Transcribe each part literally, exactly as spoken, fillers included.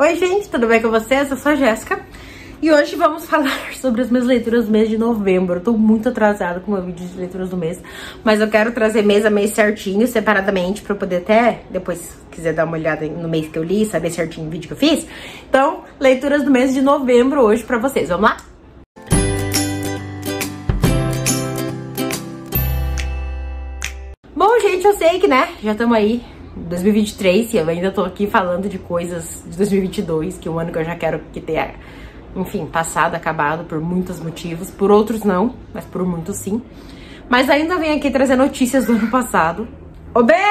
Oi gente, tudo bem com vocês? Eu sou a Jéssica e hoje vamos falar sobre as minhas leituras do mês de novembro. Eu tô muito atrasada com o meu vídeo de leituras do mês, mas eu quero trazer mês a mês certinho, separadamente, pra eu poder até, depois, se quiser dar uma olhada no mês que eu li, saber certinho o vídeo que eu fiz. Então, leituras do mês de novembro hoje pra vocês, vamos lá? Bom, gente, eu sei que, né, já estamos aí dois mil e vinte e três, e eu ainda tô aqui falando de coisas de dois mil e vinte e dois, que é um ano que eu já quero que tenha, enfim, passado, acabado, por muitos motivos. Por outros não, mas por muitos sim. Mas ainda venho aqui trazer notícias do ano passado. Ô, Bê!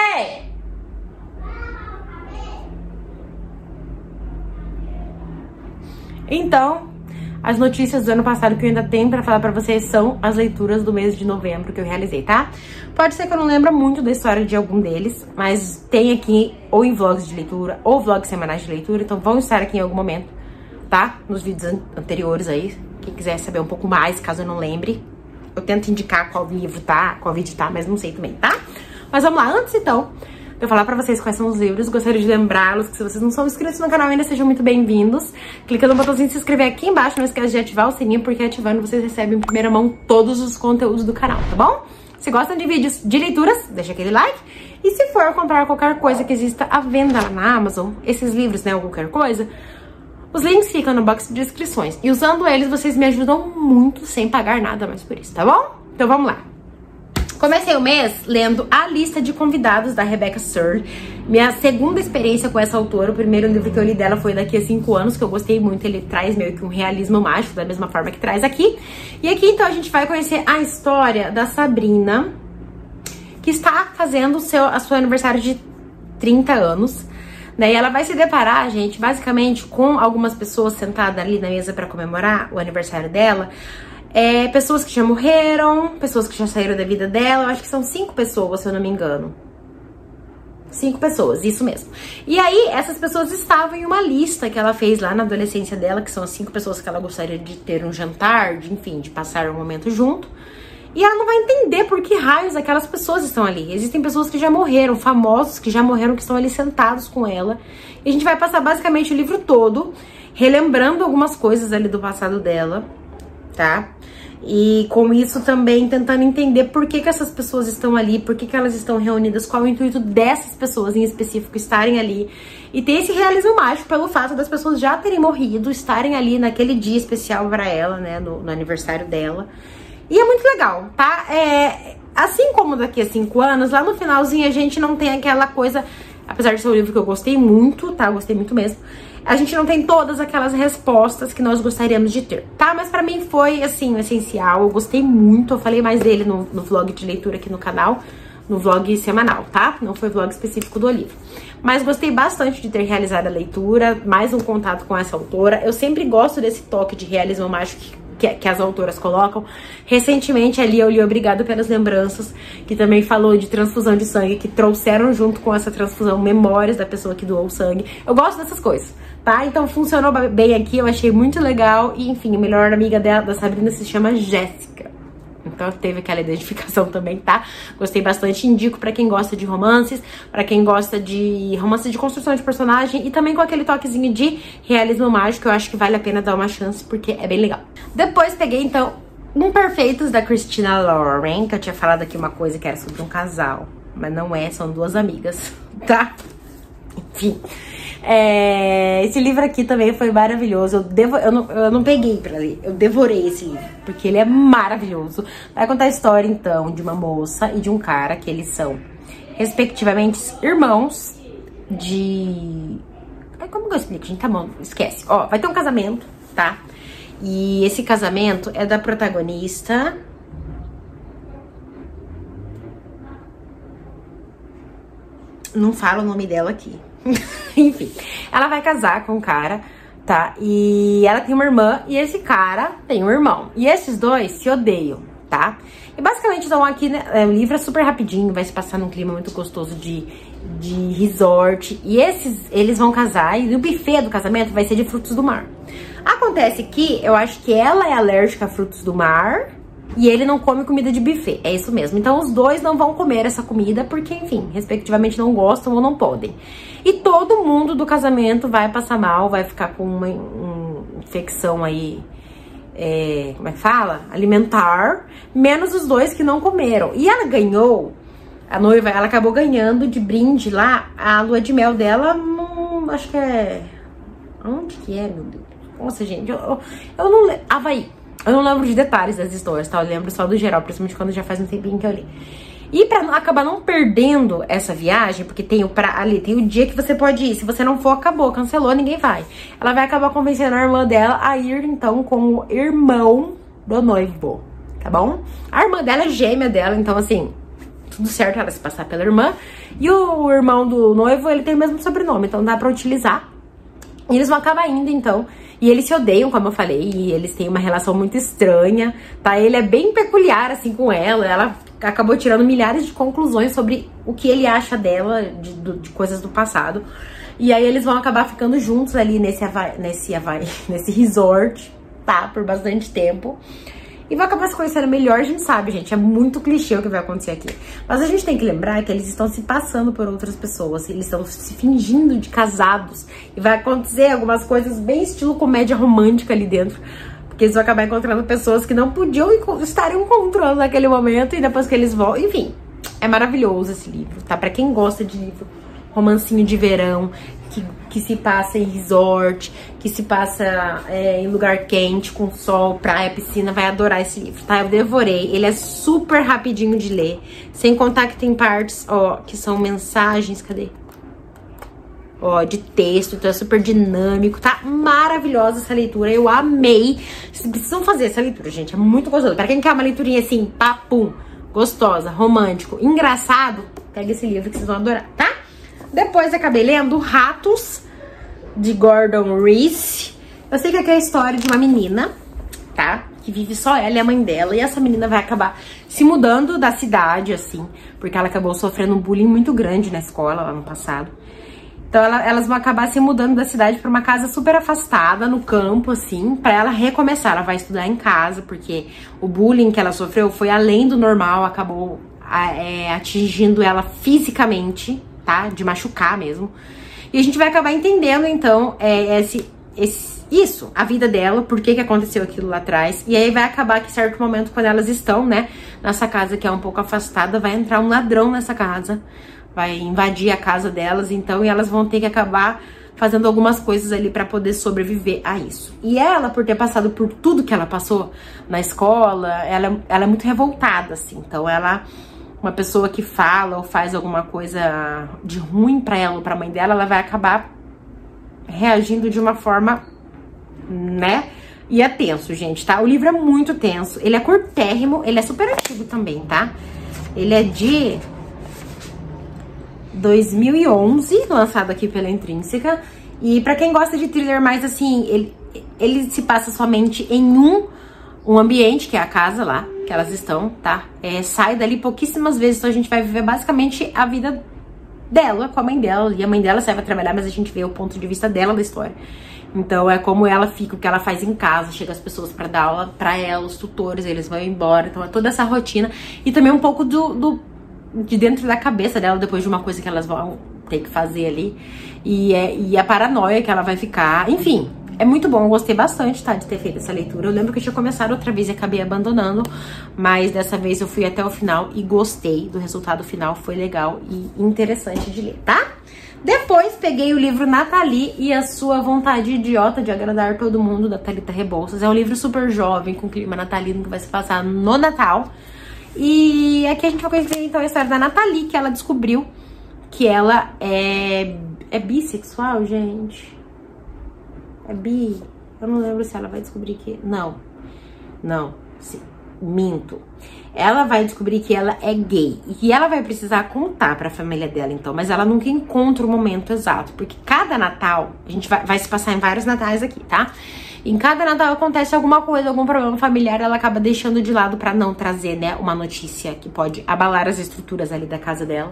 Então, as notícias do ano passado que eu ainda tenho pra falar pra vocês são as leituras do mês de novembro que eu realizei, tá? Pode ser que eu não lembre muito da história de algum deles, mas tem aqui ou em vlogs de leitura ou vlogs semanais de leitura, então vão estar aqui em algum momento, tá? Nos vídeos an anteriores aí, quem quiser saber um pouco mais, caso eu não lembre. Eu tento indicar qual livro tá, qual vídeo tá, mas não sei também, tá? Mas vamos lá, antes então de eu falar pra vocês quais são os livros, gostaria de lembrá-los que se vocês não são inscritos no canal ainda, sejam muito bem-vindos. Clica no botãozinho de se inscrever aqui embaixo, não esquece de ativar o sininho, porque ativando vocês recebem em primeira mão todos os conteúdos do canal, tá bom? Se gostam de vídeos de leituras, deixa aquele like. E se for comprar qualquer coisa que exista à venda lá na Amazon, esses livros, né, ou qualquer coisa, os links ficam no box de descrições. E usando eles, vocês me ajudam muito sem pagar nada mais por isso, tá bom? Então vamos lá. Comecei o mês lendo A Lista de Convidados, da Rebecca Searle. Minha segunda experiência com essa autora. O primeiro livro que eu li dela foi Daqui a Cinco Anos, que eu gostei muito. Ele traz meio que um realismo mágico, da mesma forma que traz aqui. E aqui, então, a gente vai conhecer a história da Sabrina, que está fazendo o seu, a seu aniversário de trinta anos. Né? E ela vai se deparar, gente, basicamente, com algumas pessoas sentadas ali na mesa para comemorar o aniversário dela. É, pessoas que já morreram, pessoas que já saíram da vida dela. Eu acho que são cinco pessoas, se eu não me engano. Cinco pessoas, isso mesmo. E aí, essas pessoas estavam em uma lista que ela fez lá na adolescência dela, que são as cinco pessoas que ela gostaria de ter um jantar, de, enfim, de passar um momento junto. E ela não vai entender por que raios aquelas pessoas estão ali. Existem pessoas que já morreram, famosos que já morreram, que estão ali sentados com ela. E a gente vai passar basicamente o livro todo, relembrando algumas coisas ali do passado dela, tá? E com isso também tentando entender por que que essas pessoas estão ali, por que que elas estão reunidas, qual é o intuito dessas pessoas em específico estarem ali. E ter esse realismo mágico pelo fato das pessoas já terem morrido, estarem ali naquele dia especial pra ela, né, no, no aniversário dela. E é muito legal, tá? É, assim como Daqui a Cinco Anos, lá no finalzinho a gente não tem aquela coisa, apesar de ser um livro que eu gostei muito, tá? Eu gostei muito mesmo. A gente não tem todas aquelas respostas que nós gostaríamos de ter, tá? Mas pra mim foi, assim, essencial. Eu gostei muito. Eu falei mais dele no, no vlog de leitura aqui no canal, no vlog semanal, tá? Não foi vlog específico do livro. Mas gostei bastante de ter realizado a leitura, mais um contato com essa autora. Eu sempre gosto desse toque de realismo mágico que, que as autoras colocam. Recentemente ali eu li Obrigado Pelas Lembranças, que também falou de transfusão de sangue, que trouxeram junto com essa transfusão memórias da pessoa que doou sangue. Eu gosto dessas coisas, tá? Então funcionou bem aqui, eu achei muito legal. E enfim, a melhor amiga dela, da Sabrina, se chama Jéssica. Então teve aquela identificação também, tá? Gostei bastante, indico pra quem gosta de romances, pra quem gosta de romances de construção de personagem e também com aquele toquezinho de realismo mágico. Eu acho que vale a pena dar uma chance, porque é bem legal. Depois peguei, então, Imperfeitos, da Christina Lauren, que eu tinha falado aqui uma coisa que era sobre um casal, mas não é, são duas amigas, tá? Enfim, é, esse livro aqui também foi maravilhoso. Eu, devo, eu, não, eu não peguei pra ler, eu devorei esse livro, porque ele é maravilhoso. Vai contar a história, então, de uma moça e de um cara, que eles são, respectivamente, irmãos de... Ai, como que eu explico, gente? Tá bom, esquece. Ó, vai ter um casamento, tá? E esse casamento é da protagonista... Não falo o nome dela aqui. Enfim, ela vai casar com um cara, tá? E ela tem uma irmã e esse cara tem um irmão. E esses dois se odeiam, tá? E basicamente, então, aqui, né, o livro é super rapidinho, vai se passar num clima muito gostoso de, de resort. E esses, eles vão casar e o buffet do casamento vai ser de frutos do mar. Acontece que eu acho que ela é alérgica a frutos do mar e ele não come comida de buffet, é isso mesmo. Então os dois não vão comer essa comida porque, enfim, respectivamente não gostam ou não podem. E todo mundo do casamento vai passar mal, vai ficar com uma, uma infecção aí, é, como é que fala? Alimentar, menos os dois que não comeram. E ela ganhou, a noiva, ela acabou ganhando de brinde lá a lua de mel dela, num, acho que é... Onde que é, meu Deus? Nossa, gente, eu, eu, eu não lembro. Havaí. Eu não lembro de detalhes das histórias, tá? Eu lembro só do geral, principalmente quando já faz um tempinho que eu li. E pra acabar não perdendo essa viagem, porque tem o pra, ali, tem o dia que você pode ir. Se você não for, acabou, cancelou, ninguém vai. Ela vai acabar convencendo a irmã dela a ir, então, com o irmão do noivo, tá bom? A irmã dela é gêmea dela, então, assim, tudo certo ela se passar pela irmã. E o irmão do noivo, ele tem o mesmo sobrenome, então dá pra utilizar. E eles vão acabar indo, então. E eles se odeiam, como eu falei, e eles têm uma relação muito estranha, tá? Ele é bem peculiar, assim, com ela. Ela acabou tirando milhares de conclusões sobre o que ele acha dela, de, de coisas do passado. E aí eles vão acabar ficando juntos ali nesse Havaí, nesse, Havaí, nesse resort, tá? Por bastante tempo. E vai acabar se conhecendo melhor, a gente sabe, gente. É muito clichê o que vai acontecer aqui. Mas a gente tem que lembrar que eles estão se passando por outras pessoas. Eles estão se fingindo de casados. E vai acontecer algumas coisas bem estilo comédia romântica ali dentro. Porque eles vão acabar encontrando pessoas que não podiam estar encontrando naquele momento. E depois que eles vão... Enfim, é maravilhoso esse livro, tá? Pra quem gosta de livro, romancinho de verão, que, que se passa em resort, que se passa é, em lugar quente, com sol, praia, piscina, vai adorar esse livro, tá? Eu devorei, ele é super rapidinho de ler, sem contar que tem partes, ó, que são mensagens, cadê? Ó, de texto, então é super dinâmico, tá? Maravilhosa essa leitura, eu amei. Vocês precisam fazer essa leitura, gente, é muito gostoso. Pra quem quer uma leiturinha assim, papum, gostosa, romântico, engraçado, pega esse livro que vocês vão adorar, tá? Depois acabei lendo Ratos, de Gordon Reese. Eu sei que aqui é a história de uma menina, tá? Que vive só ela e a mãe dela. E essa menina vai acabar se mudando da cidade, assim, porque ela acabou sofrendo um bullying muito grande na escola lá no passado. Então ela, elas vão acabar se mudando da cidade pra uma casa super afastada, no campo, assim, pra ela recomeçar. Ela vai estudar em casa, porque o bullying que ela sofreu foi além do normal, acabou é, atingindo ela fisicamente, tá? De machucar mesmo. E a gente vai acabar entendendo, então, é, esse, esse, isso, a vida dela, por que que aconteceu aquilo lá atrás. E aí vai acabar que, em certo momento, quando elas estão, né, nessa casa que é um pouco afastada, vai entrar um ladrão nessa casa, vai invadir a casa delas, então, e elas vão ter que acabar fazendo algumas coisas ali pra poder sobreviver a isso. E ela, por ter passado por tudo que ela passou na escola, ela, ela é muito revoltada, assim. Então, ela... Uma pessoa que fala ou faz alguma coisa de ruim pra ela ou pra mãe dela, ela vai acabar reagindo de uma forma, né? E é tenso, gente, tá? O livro é muito tenso, ele é curtérrimo, ele é super antigo também, tá? Ele é de dois mil e onze, lançado aqui pela Intrínseca. E pra quem gosta de thriller mais assim, ele, ele se passa somente em um, um ambiente, que é a casa lá, que elas estão, tá? É, sai dali pouquíssimas vezes, então a gente vai viver basicamente a vida dela com a mãe dela. E a mãe dela sai pra trabalhar, mas a gente vê o ponto de vista dela da história. Então é como ela fica, o que ela faz em casa, chega as pessoas pra dar aula pra ela, os tutores, eles vão embora. Então é toda essa rotina. E também um pouco do, do de dentro da cabeça dela, depois de uma coisa que elas vão ter que fazer ali. E, é, e a paranoia que ela vai ficar, enfim... É muito bom, eu gostei bastante, tá, de ter feito essa leitura. Eu lembro que eu tinha começado outra vez e acabei abandonando, mas dessa vez eu fui até o final e gostei do resultado final, foi legal e interessante de ler, tá? Depois peguei o livro Nathalie e a Sua Vontade Idiota de Agradar Todo Mundo, da Thalita Rebouças. É um livro super jovem, com clima natalino, que vai se passar no Natal. E aqui a gente vai conhecer então a história da Nathalie, que ela descobriu que ela é, é bissexual, gente. É bi, eu não lembro se ela vai descobrir que... Não, não, sim, minto. Ela vai descobrir que ela é gay e que ela vai precisar contar pra família dela, então. Mas ela nunca encontra o momento exato, porque cada Natal, a gente vai, vai se passar em vários natais aqui, tá? Em cada Natal acontece alguma coisa, algum problema familiar, ela acaba deixando de lado pra não trazer, né, uma notícia que pode abalar as estruturas ali da casa dela.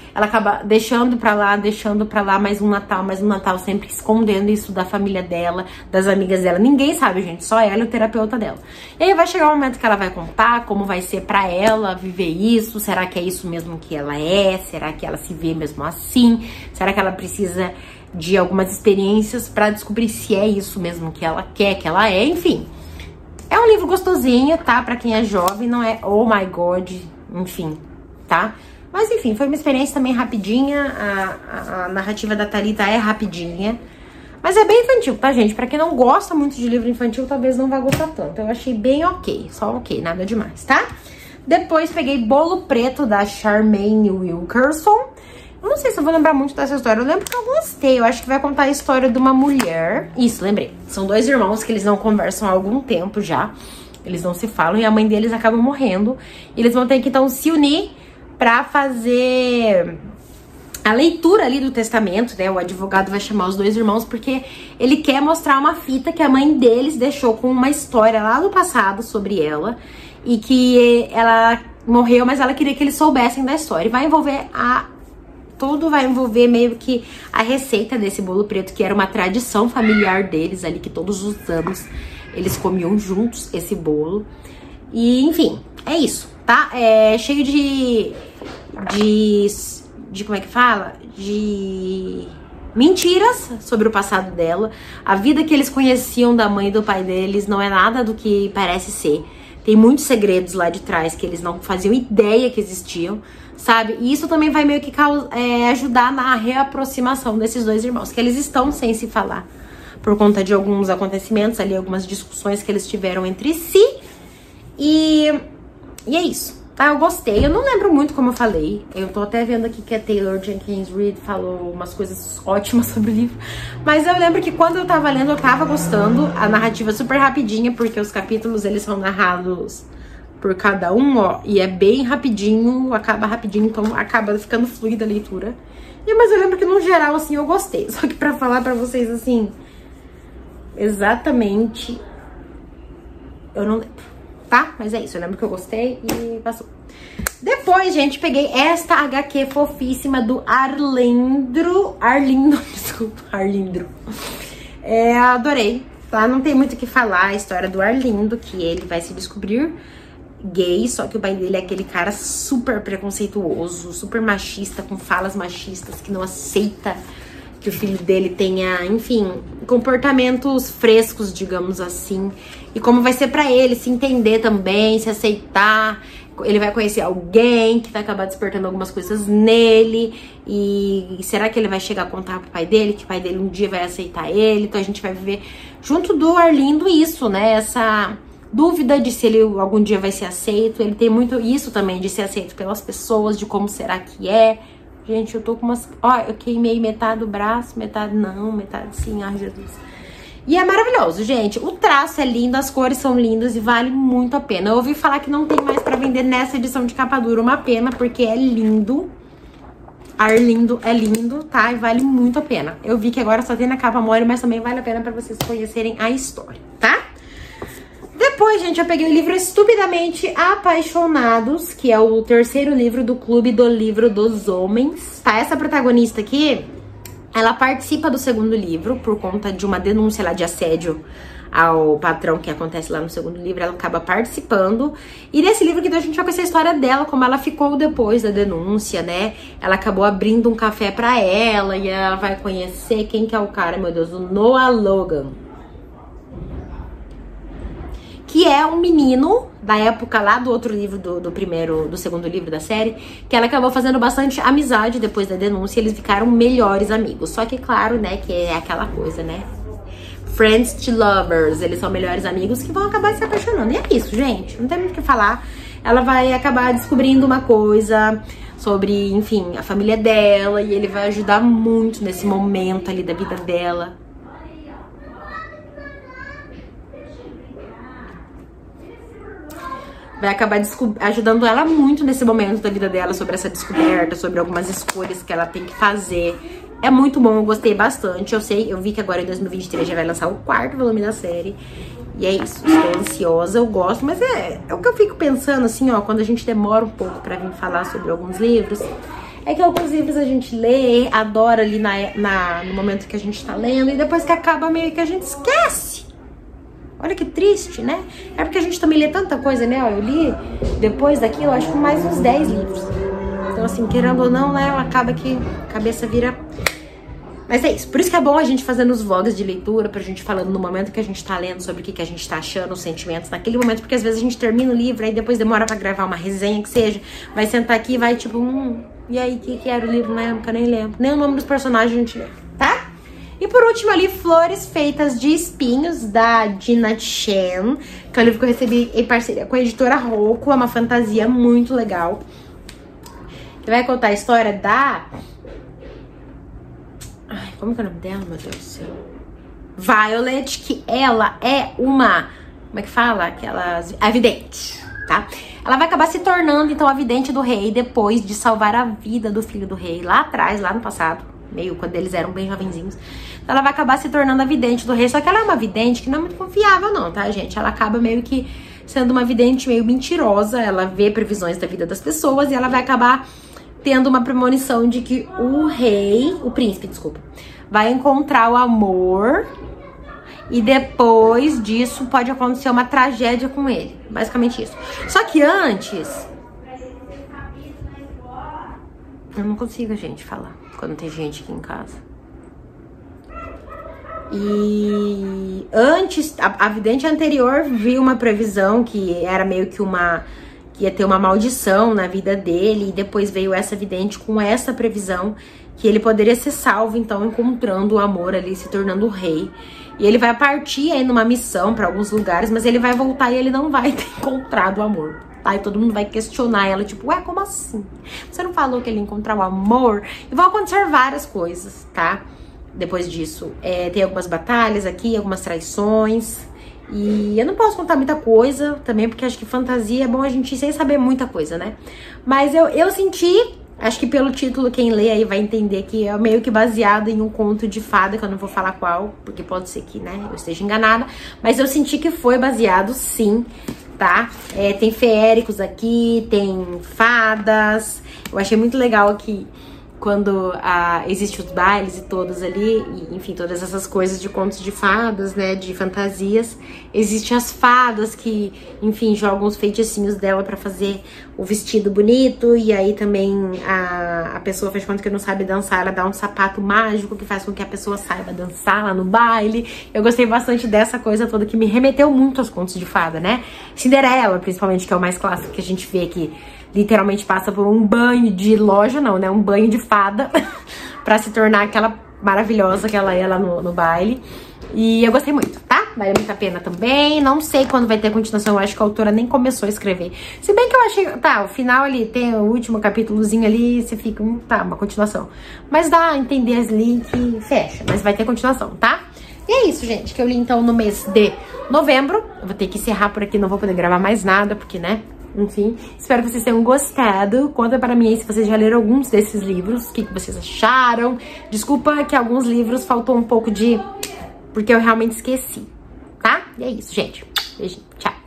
ela acaba deixando pra lá, deixando pra lá mais um Natal, mais um Natal, sempre escondendo isso da família dela, das amigas dela. Ninguém sabe, gente, só ela e o terapeuta dela. E aí vai chegar o momento que ela vai contar como vai ser pra ela viver isso. Será que é isso mesmo que ela é? Será que ela se vê mesmo assim? Será que ela precisa de algumas experiências pra descobrir se é isso mesmo que ela quer, que ela é? Enfim, é um livro gostosinho, tá? Pra quem é jovem, não é oh my god, enfim, tá? Mas enfim, foi uma experiência também rapidinha, a, a, a narrativa da Thalita é rapidinha, mas é bem infantil, tá, gente? Pra quem não gosta muito de livro infantil, talvez não vá gostar tanto. Eu achei bem ok, só ok, nada demais, tá? Depois peguei Bolo Preto, da Charmaine Wilkerson. Eu não sei se eu vou lembrar muito dessa história, eu lembro que eu gostei, eu acho que vai contar a história de uma mulher. Isso, lembrei. São dois irmãos que eles não conversam há algum tempo já, eles não se falam, e a mãe deles acaba morrendo. E eles vão ter que, então, se unir pra fazer a leitura ali do testamento, né? O advogado vai chamar os dois irmãos porque ele quer mostrar uma fita que a mãe deles deixou com uma história lá no passado sobre ela. E que ela morreu, mas ela queria que eles soubessem da história. E vai envolver a... Tudo vai envolver meio que a receita desse bolo preto, que era uma tradição familiar deles ali, que todos os anos eles comiam juntos esse bolo. E, enfim, é isso, tá? É cheio de... De... de como é que fala? De mentiras sobre o passado dela. A vida que eles conheciam da mãe e do pai deles não é nada do que parece ser. Tem muitos segredos lá de trás que eles não faziam ideia que existiam, sabe? E isso também vai meio que é, ajudar na reaproximação desses dois irmãos, que eles estão sem se falar por conta de alguns acontecimentos ali, algumas discussões que eles tiveram entre si. E, e é isso, tá? Eu gostei. Eu não lembro muito como eu falei. Eu tô até vendo aqui que a Taylor Jenkins Reid falou umas coisas ótimas sobre o livro. Mas eu lembro que quando eu tava lendo, eu tava gostando. A narrativa é super rapidinha, porque os capítulos, eles são narrados por cada um, ó. E é bem rapidinho, acaba rapidinho, então acaba ficando fluida a leitura. E, mas eu lembro que, no geral, assim, eu gostei. Só que pra falar pra vocês, assim, exatamente, eu não lembro, tá? Mas é isso, eu lembro que eu gostei e passou. Depois, gente, peguei esta agá quê fofíssima do Arlindro. Arlindo, desculpa, Arlindro. É, adorei, tá? Não tem muito o que falar, a história do Arlindo, que ele vai se descobrir gay, só que o pai dele é aquele cara super preconceituoso, super machista, com falas machistas, que não aceita que o filho dele tenha, enfim, comportamentos frescos, digamos assim. E como vai ser pra ele se entender também, se aceitar. Ele vai conhecer alguém que vai acabar despertando algumas coisas nele. E será que ele vai chegar a contar pro pai dele, que o pai dele um dia vai aceitar ele? Então a gente vai viver junto do Arlindo isso, né? Essa dúvida de se ele algum dia vai ser aceito. Ele tem muito isso também, de ser aceito pelas pessoas, de como será que é. Gente, eu tô com umas... Ó, eu queimei metade do braço, metade não, metade sim, ai Jesus. E é maravilhoso, gente. O traço é lindo, as cores são lindas e vale muito a pena. Eu ouvi falar que não tem mais pra vender nessa edição de capa dura. Uma pena, porque é lindo. Arlindo é lindo, tá? E vale muito a pena. Eu vi que agora só tem na capa mole, mas também vale a pena pra vocês conhecerem a história, tá? Depois, gente, eu peguei o livro Estupidamente Apaixonados, que é o terceiro livro do Clube do Livro dos Homens. Tá, essa protagonista aqui, ela participa do segundo livro por conta de uma denúncia lá de assédio ao patrão que acontece lá no segundo livro. Ela acaba participando. E nesse livro aqui a gente vai conhecer a história dela, como ela ficou depois da denúncia, né? Ela acabou abrindo um café pra ela e ela vai conhecer quem que é o cara, meu Deus, o Noah Logan. Que é um menino da época lá do outro livro, do, do primeiro, do segundo livro da série, que ela acabou fazendo bastante amizade depois da denúncia, e eles ficaram melhores amigos. Só que, claro, né, que é aquela coisa, né? Friends to lovers, eles são melhores amigos que vão acabar se apaixonando. E é isso, gente, não tem muito o que falar. Ela vai acabar descobrindo uma coisa sobre, enfim, a família dela, e ele vai ajudar muito nesse momento ali da vida dela. Vai acabar ajudando ela muito nesse momento da vida dela, sobre essa descoberta, sobre algumas escolhas que ela tem que fazer. É muito bom, eu gostei bastante. Eu sei, eu vi que agora em dois mil e vinte e três já vai lançar o quarto volume da série. E é isso, estou ansiosa, eu gosto. Mas é, é o que eu fico pensando, assim, ó, quando a gente demora um pouco pra vir falar sobre alguns livros. É que alguns livros a gente lê, adora ali na, na, no momento que a gente tá lendo, e depois que acaba meio que a gente esquece. Olha que triste, né? É porque a gente também lê tanta coisa, né? Eu li, depois daquilo, acho que mais uns dez livros. Então, assim, querendo ou não, né, acaba que a cabeça vira... Mas é isso, por isso que é bom a gente fazendo os vlogs de leitura, pra gente falando no momento que a gente tá lendo sobre o que, que a gente tá achando, os sentimentos naquele momento, porque às vezes a gente termina o livro, aí depois demora pra gravar uma resenha, que seja, vai sentar aqui e vai tipo, hum, e aí, o que, que era o livro na época? Eu nem lembro. Nem o nome dos personagens a gente lembra, tá? E por último ali, Flores Feitas de Espinhos, da Gina Chen, que é um livro que eu recebi em parceria com a editora Rocco, é uma fantasia muito legal. Que vai contar a história da... Ai, como que é o nome dela, meu Deus do céu? Violet, que ela é uma... Como é que fala? Aquelas... A vidente, tá? Ela vai acabar se tornando, então, a vidente do rei depois de salvar a vida do filho do rei lá atrás, lá no passado. Meio quando eles eram bem jovenzinhos. Então ela vai acabar se tornando a vidente do rei. Só que ela é uma vidente que não é muito confiável não, tá, gente? Ela acaba meio que sendo uma vidente meio mentirosa. Ela vê previsões da vida das pessoas e ela vai acabar tendo uma premonição de que o rei, o príncipe, desculpa, vai encontrar o amor e depois disso pode acontecer uma tragédia com ele. Basicamente isso. Só que antes... Eu não consigo, gente, falar quando tem gente aqui em casa. E antes, a, a vidente anterior viu uma previsão que era meio que uma... que ia ter uma maldição na vida dele. E depois veio essa vidente com essa previsão que ele poderia ser salvo, então, encontrando o amor ali, se tornando o rei. E ele vai partir aí numa missão pra alguns lugares, mas ele vai voltar e ele não vai ter encontrado o amor. Tá? E todo mundo vai questionar ela, tipo, ué, como assim? Você não falou que ele ia encontrar o amor? E vão acontecer várias coisas, tá? Depois disso, é, tem algumas batalhas aqui, algumas traições. E eu não posso contar muita coisa também, porque acho que fantasia é bom a gente ir sem saber muita coisa, né? Mas eu, eu senti, acho que pelo título, quem lê aí vai entender que é meio que baseado em um conto de fada, que eu não vou falar qual, porque pode ser que, né, eu esteja enganada. Mas eu senti que foi baseado, sim, tá? É, tem feéricos aqui, tem fadas. Eu achei muito legal que quando ah, existem os bailes e todos ali, e, enfim, todas essas coisas de contos de fadas, né, de fantasias, existem as fadas que, enfim, jogam os feiticinhos dela pra fazer o vestido bonito, e aí também a, a pessoa faz conta que não sabe dançar, ela dá um sapato mágico que faz com que a pessoa saiba dançar lá no baile. Eu gostei bastante dessa coisa toda, que me remeteu muito aos contos de fada, né? Cinderela, principalmente, que é o mais clássico que a gente vê aqui. Literalmente passa por um banho de loja, não, né? Um banho de fada pra se tornar aquela maravilhosa que ela é lá no, no baile. E eu gostei muito, tá? Vale muito a pena também. Não sei quando vai ter continuação, eu acho que a autora nem começou a escrever. Se bem que eu achei... Tá, o final ali, tem o último capítulozinho ali, você fica... Hum, tá, uma continuação. Mas dá a entender ali que fecha, mas vai ter continuação, tá? E é isso, gente, que eu li então no mês de novembro. Eu vou ter que encerrar por aqui, não vou poder gravar mais nada, porque, né... Enfim, espero que vocês tenham gostado. Conta para mim aí se vocês já leram alguns desses livros, o que, que vocês acharam. Desculpa que alguns livros faltou um pouco de... porque eu realmente esqueci, tá? E é isso, gente. Beijinho, tchau.